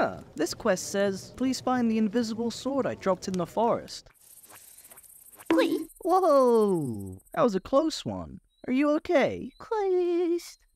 This quest says, please find the invisible sword I dropped in the forest. QWEST. Whoa! That was a close one. Are you okay? QWEST.